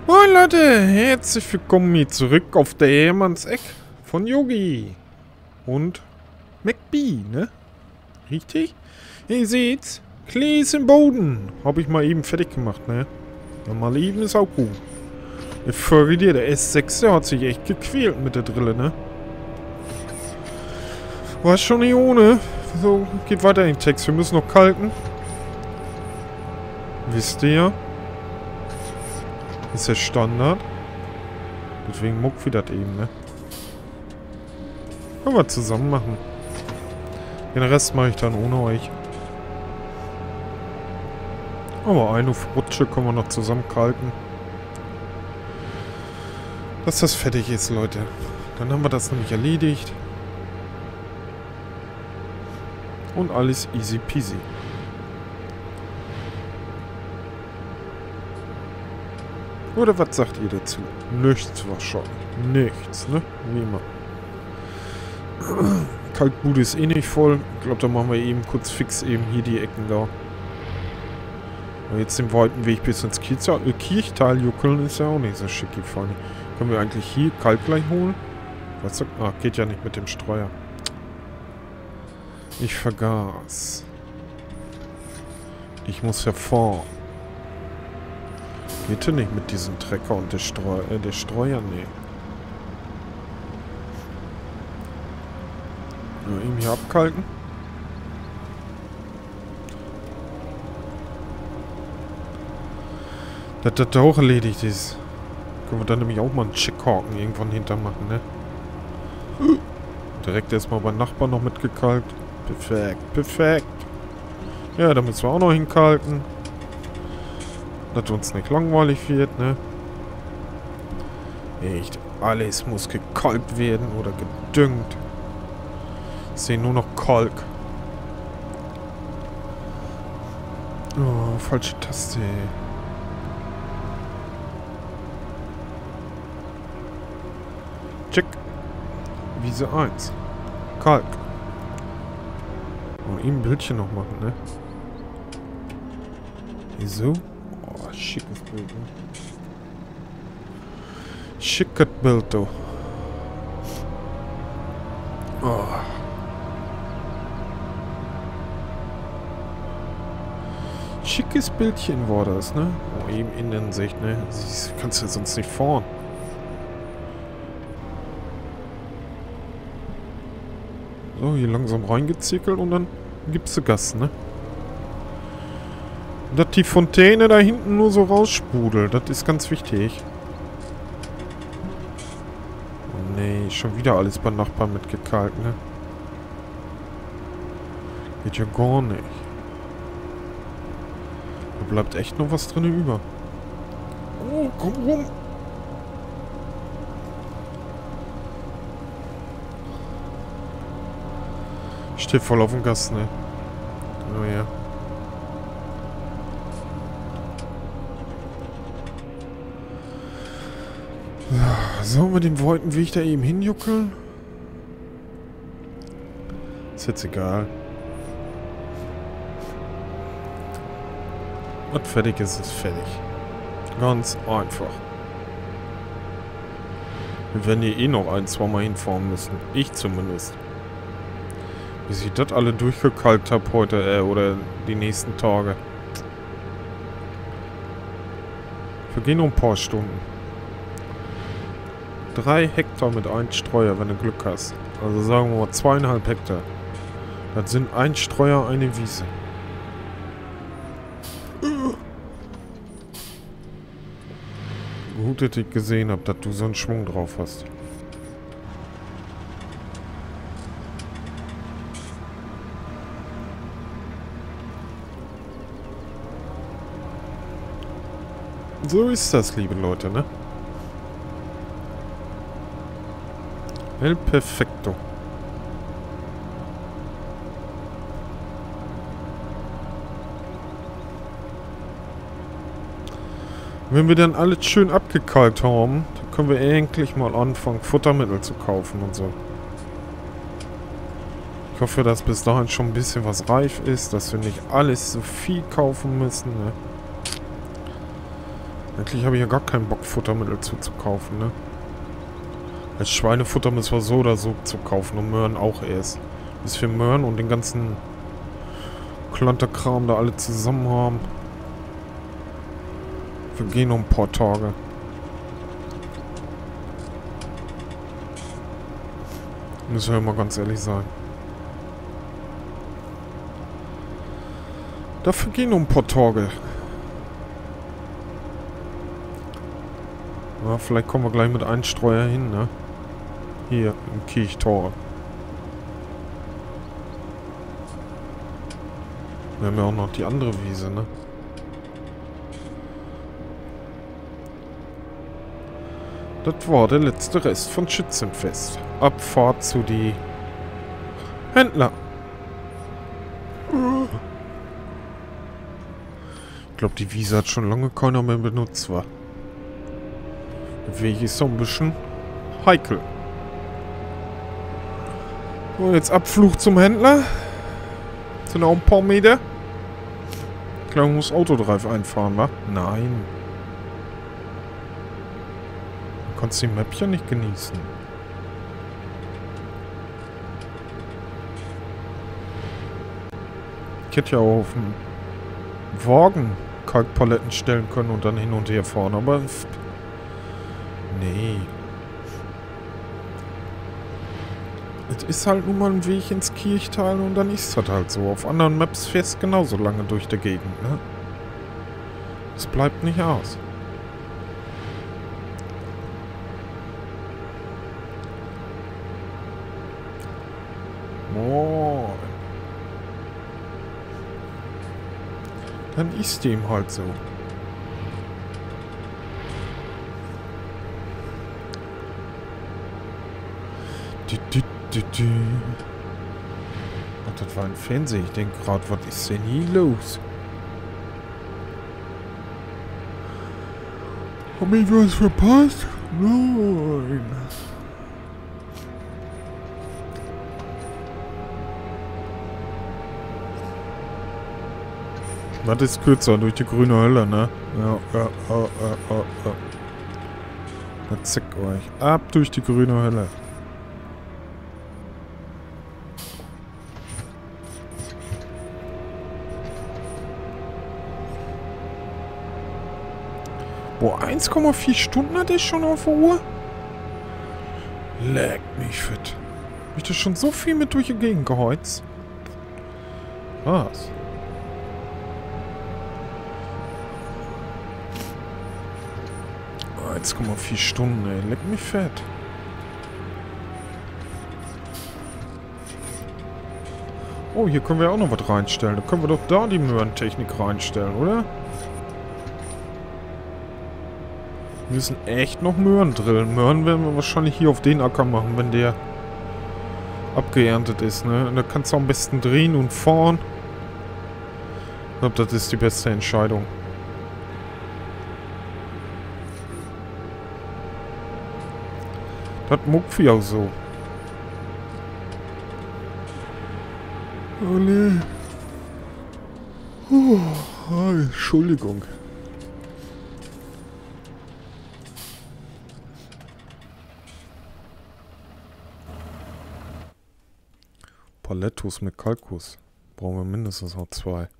Moin Leute, herzlich willkommen hier zurück auf der Hermannseck von Yogi und McBee, ne? Richtig? Ihr seht's, Klee ist im Boden. Habe ich mal eben fertig gemacht, ne? Ja, mal eben ist auch gut. Ich folge dir, der S6, der hat sich echt gequält mit der Drille, ne? War schon nicht ohne. So, geht weiter in den Text. Wir müssen noch kalken. Wisst ihr ja. Ist ja Standard. Deswegen muck wir das eben, ne? Können wir zusammen machen. Den Rest mache ich dann ohne euch. Aber eine Rutsche können wir noch zusammen kalken. Dass das fertig ist, Leute. Dann haben wir das nämlich erledigt. Und alles easy peasy. Oder was sagt ihr dazu? Nichts wahrscheinlich. Nichts, ne? Wie immer. Kalkbude ist eh nicht voll. Ich glaube, da machen wir eben kurz fix eben hier die Ecken da. Aber jetzt den weiten Weg bis ins Kirchtal juckeln ist ja auch nicht so schick gefallen. Können wir eigentlich hier Kalk gleich holen? Was? Ah, geht ja nicht mit dem Streuer. Ich vergaß. Ich muss hervor. Bitte nicht mit diesem Trecker und der Streuer, nee. Nur eben hier abkalken. Dass das da auch erledigt ist. Können wir dann nämlich auch mal einen Chickhaken irgendwann hinter machen, ne? Direkt erstmal beim Nachbarn noch mitgekalkt. Perfekt, perfekt. Ja, da müssen wir auch noch hinkalken. Dass uns nicht langweilig wird, ne? Echt, alles muss gekalkt werden oder gedüngt. Ich sehe nur noch Kalk. Oh, falsche Taste. Check. Wiese 1. Kalk. Und ihm ein Bildchen noch machen, ne? Wieso? Oh, schickes Bild, ne? Schickes Bild, du. Oh. Schickes Bildchen war das, ne? Oh, eben Innensicht, ne? Das kannst du sonst nicht fahren. So, hier langsam reingezirkelt und dann gibst du Gas, ne? Und dass die Fontäne da hinten nur so raussprudelt, das ist ganz wichtig. Oh nee, schon wieder alles beim Nachbarn mitgekalkt, ne? Geht ja gar nicht. Da bleibt echt noch was drin über. Oh, komm rum! Steht voll auf dem Gas, ne? Oh ja. Sollen wir den weiten Weg da eben hinjuckeln? Ist jetzt egal. Was fertig ist, ist fertig. Ganz einfach. Wir werden hier eh noch ein-, zweimal hinfahren müssen. Ich zumindest. Bis ich das alle durchgekalkt habe heute, oder die nächsten Tage. Vergehen noch ein paar Stunden. 3 Hektar mit einem Streuer, wenn du Glück hast. Also sagen wir mal 2,5 Hektar. Das sind ein Streuer, eine Wiese. Gut, dass ich gesehen habe, dass du so einen Schwung drauf hast. So ist das, liebe Leute, ne? El perfecto. Wenn wir dann alles schön abgekalkt haben, dann können wir endlich mal anfangen, Futtermittel zu kaufen und so. Ich hoffe, dass bis dahin schon ein bisschen was reif ist, dass wir nicht alles so viel kaufen müssen, ne? Eigentlich habe ich ja gar keinen Bock, Futtermittel zuzukaufen, ne? Als Schweinefutter müssen wir so oder so zu kaufen und Möhren auch erst. Bis wir Möhren und den ganzen Klanterkram da alle zusammen haben. Wir gehen um ein paar Tage. Müssen wir mal ganz ehrlich sein. Dafür gehen um ein paar Tage. Ja, vielleicht kommen wir gleich mit Einstreuer hin, ne? Hier im Kirchtor. Wir haben ja auch noch die andere Wiese, ne? Das war der letzte Rest von Schützenfest. Abfahrt zu die Händler. Ich glaube, die Wiese hat schon lange keiner mehr benutzt, war. Der Weg ist so ein bisschen heikel. So, jetzt Abflug zum Händler. Sind auch ein paar Meter. Ich glaube, ich muss Autodrive einfahren, wa? Nein. Du kannst die Map ja nicht genießen. Ich hätte ja auch auf dem Wagen Kalkpaletten stellen können und dann hin und her fahren, aber... Nee. Es ist halt nun mal ein Weg ins Kirchtal und dann ist das halt so. Auf anderen Maps fährst du genauso lange durch die Gegend, ne? Es bleibt nicht aus. Moin. Dann ist dem halt so. Oh, das war ein Fernseher. Ich denke gerade, was ist denn hier los? Hab ich was verpasst? Nein. Das ist kürzer durch die grüne Hölle, ne? Ja. Na, zick euch. Ab durch die grüne Hölle. Boah, 1,4 Stunden hat er schon auf der Uhr? Leck mich fit. Hab ich das schon so viel mit durch die Gegend geheizt? Was? Oh, 1,4 Stunden, ey. Leck mich fett. Oh, hier können wir auch noch was reinstellen. Da können wir doch da die Möhrentechnik reinstellen, oder? Wir müssen echt noch Möhren drillen. Möhren werden wir wahrscheinlich hier auf den Acker machen, wenn der abgeerntet ist, ne? Und da kannst du am besten drehen und fahren. Ich glaube, das ist die beste Entscheidung. Das muckt wie auch so. Oh ne. Entschuldigung. Palettos mit Kalkus. Brauchen wir mindestens noch 2.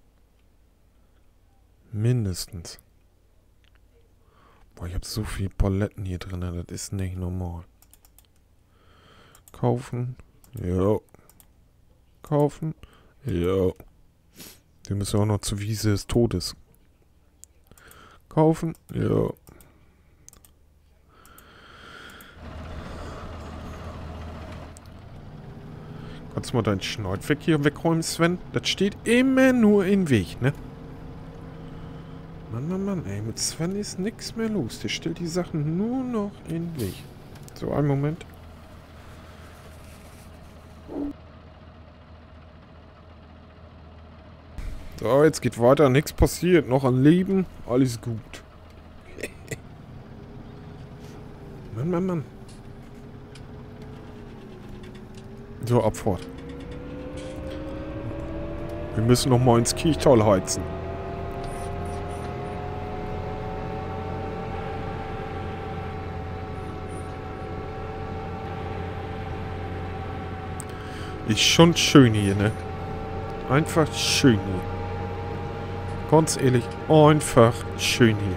Mindestens. Boah, ich habe so viele Paletten hier drin, das ist nicht normal. Kaufen. Jo. Kaufen. Jo. Wir müssen auch noch zur Wiese des Todes. Kaufen. Jo. Kannst du mal deinen Schneidweg hier wegräumen, Sven? Das steht immer nur im Weg, ne? Mann, ey. Mit Sven ist nichts mehr los. Der stellt die Sachen nur noch in den Weg. So, einen Moment. So, jetzt geht weiter. Nichts passiert. Noch an Leben. Alles gut. Mann. So, Abfahrt. Wir müssen noch mal ins Kirchtal heizen. Ist schon schön hier, ne? Einfach schön hier. Ganz ehrlich, einfach schön hier.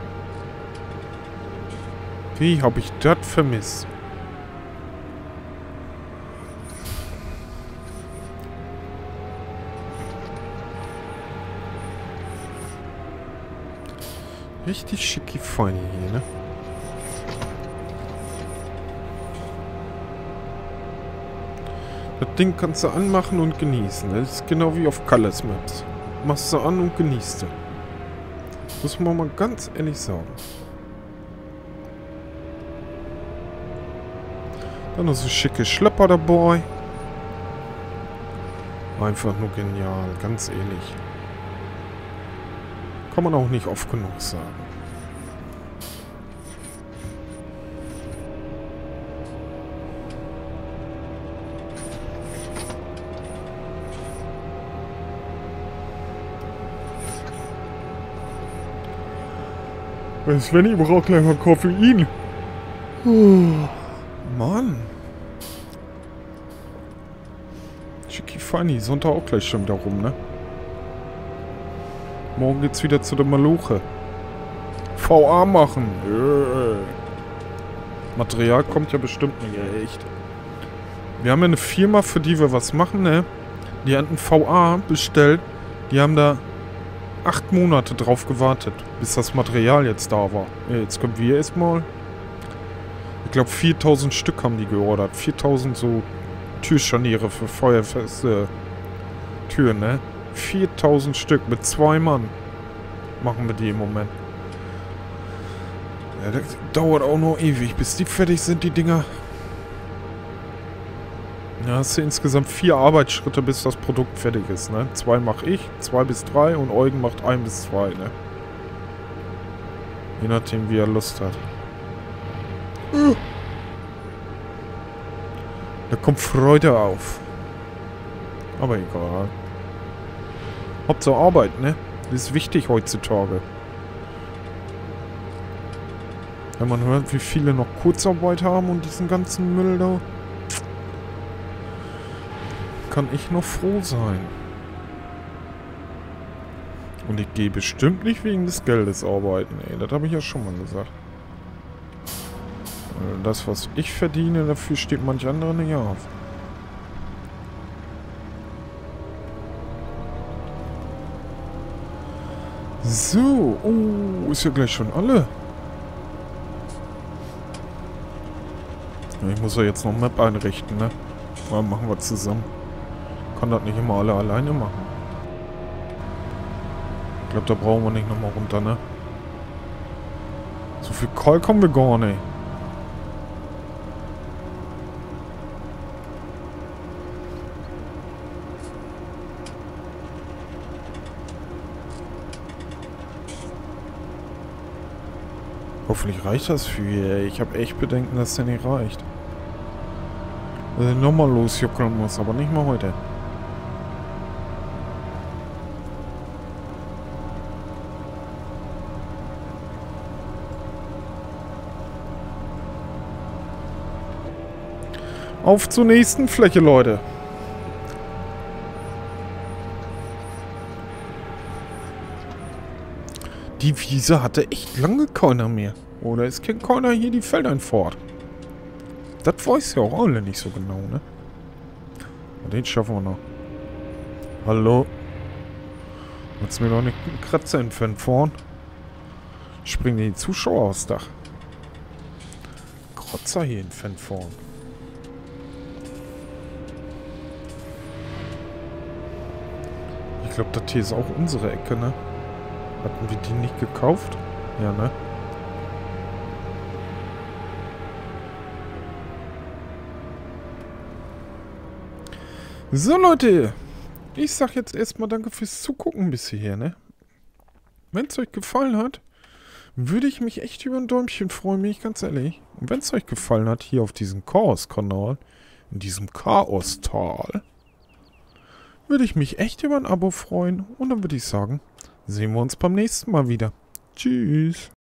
Wie habe ich das vermisst? Richtig schicki feini hier, ne? Das Ding kannst du anmachen und genießen. Das ist genau wie auf Colors Maps. Machst du an und genießt du. Muss man mal ganz ehrlich sagen. Dann noch so schicke Schlepper dabei. Einfach nur genial, ganz ehrlich. Kann man auch nicht oft genug sagen. Svenny braucht gleich mal Koffein. Mann. Schicki funny. Sonntag auch gleich schon wieder rum, ne? Morgen geht's wieder zu der Maluche. VA machen. Material kommt ja bestimmt nicht, echt. Wir haben ja eine Firma, für die wir was machen, ne? Die hat ein VA bestellt. Die haben da 8 Monate drauf gewartet, bis das Material jetzt da war. Jetzt können wir erstmal. Ich glaube 4000 Stück haben die geordert. 4000 so Türscharniere für feuerfeste Türen, ne? 4000 Stück mit 2 Mann machen wir die im Moment. Ja, das dauert auch noch ewig, bis die fertig sind, die Dinger. Ja, hast du insgesamt 4 Arbeitsschritte, bis das Produkt fertig ist, ne? 2 mache ich, 2 bis 3 und Eugen macht 1 bis 2, ne? Je nachdem, wie er Lust hat. Da kommt Freude auf. Aber egal. Hauptsache Arbeit, ne? Das ist wichtig heutzutage. Wenn man hört, wie viele noch Kurzarbeit haben und diesen ganzen Müll da, kann ich noch froh sein. Und ich gehe bestimmt nicht wegen des Geldes arbeiten, ey. Das habe ich ja schon mal gesagt. Das, was ich verdiene, dafür steht manch andere nicht auf. So, oh, ist ja gleich schon alle. Ich muss ja jetzt noch Map einrichten, ne? Dann machen wir zusammen. Kann das nicht immer alle alleine machen. Ich glaube, da brauchen wir nicht nochmal runter, ne? So viel Kalk haben wir gar nicht. Hoffentlich reicht das für hier, ey. Ich habe echt Bedenken, dass der nicht reicht. Dass er nochmal losjuckeln muss, aber nicht mal heute. Auf zur nächsten Fläche, Leute. Die Wiese hatte echt lange keiner mehr. Oder es kennt keiner hier die Felder fort. Das weiß ja auch alle nicht so genau, ne? Und den schaffen wir noch. Hallo? Willst du mir noch einen Kratzer entfernen vorn? Springen die Zuschauer aufs Dach. Kratzer hier entfernen vorn. Ich glaube, das hier ist auch unsere Ecke, ne? Hatten wir die nicht gekauft? Ja, ne? So, Leute. Ich sag jetzt erstmal danke fürs Zugucken bis hierher, ne? Wenn es euch gefallen hat, würde ich mich echt über ein Däumchen freuen, bin ich ganz ehrlich. Und wenn es euch gefallen hat, hier auf diesem Chaos-Kanal, in diesem Chaos-Tal, würde ich mich echt über ein Abo freuen. Und dann würde ich sagen, sehen wir uns beim nächsten Mal wieder. Tschüss.